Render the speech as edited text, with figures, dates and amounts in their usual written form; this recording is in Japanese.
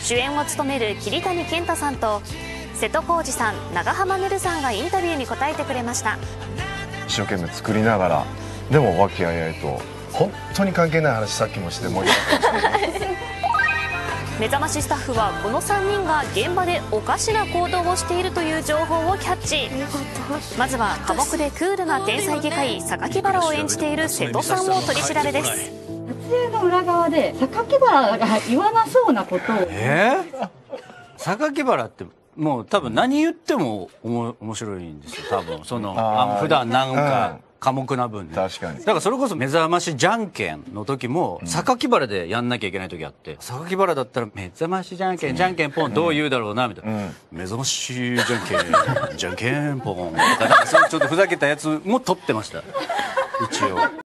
主演を務める桐谷健太さんと瀬戸康史さん、長濱ねるさんがインタビューに答えてくれました。 一生懸命作りながら、でも和気あいあいと本当に関係ない話さっきもして盛り上がってましたね。 めざましスタッフはこの3人が現場でおかしな行動をしているという情報をキャッチ。まずは寡黙でクールな天才外科医榊原を演じている瀬戸さんを取り調べです。 撮影の裏側で榊原が言わなそうなことを榊原ってもう多分何言っても面白いんですよ。多分その普段なんか寡黙な分ね。 確かに。 だからそれこそ目覚ましじゃんけんの時も榊原でやんなきゃいけない時あって、榊原だったら目覚ましじゃんけんじゃんけんポンどう言うだろうなみたいな、目覚ましじゃんけんじゃんけんポンとか、なんかそういうちょっとふざけたやつも撮ってました一応。